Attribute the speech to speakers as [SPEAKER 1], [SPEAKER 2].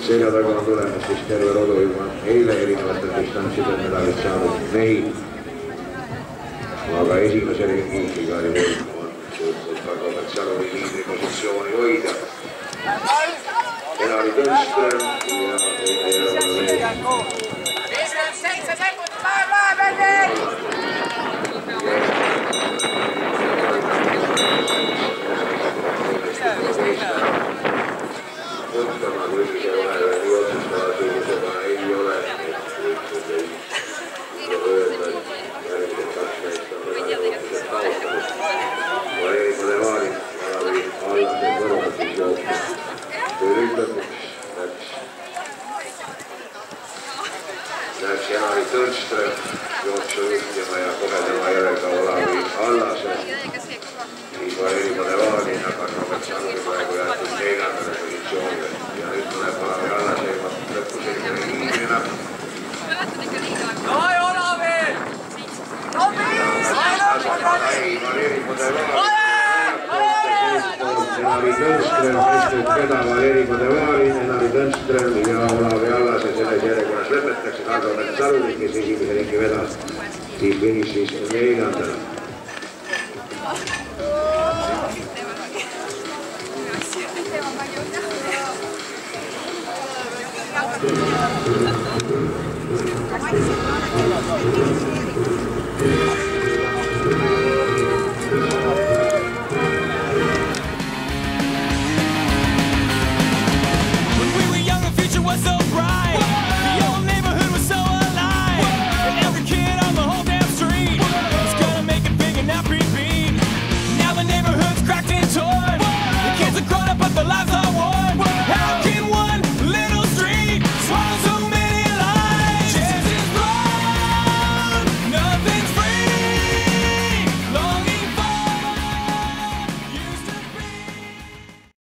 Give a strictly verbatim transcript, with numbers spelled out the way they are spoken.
[SPEAKER 1] selja taga on tulemas siis terve rodu juba eile erinevatel distantsidel medalid saanud mehi. Aga esimese ringi igal juhul on suutnud ka Robert Saluri liidri positsiooni hoida. Enari Tõnström ja teine järgmine mees.
[SPEAKER 2] viiskümmend seitse sekundit läheb läheb
[SPEAKER 1] Võttama kuigi see ole nii otsustava suurusega ei ole, et võiksud ei öelda, et järgmised kaks meest on väga jõudmised kaotatud. Valeri Podevaarin Alavi Allase kõrvatis jookma. Kui lõpuks läks läks Enari Tõnström jooksu juhtima ja kohe tema järega Olavi Allase. Siis Valeri Podevaarin, aga Robert Saluri praegu jäetud neljandale positsioonile. Ja nüüd tuleb Olavi Allase juba lõpusirgele liidrina.
[SPEAKER 2] Ai Olavi!
[SPEAKER 1] Valeri Podevaarin. Enari Tõnström, kestud veda Valeri Podevaarin, Enari Tõnström ja Olavi Allase selles järjekorras lõpetatakse. Robert Saluri, kes esimese ringi vedas, siis finišis neljandale. Thank you.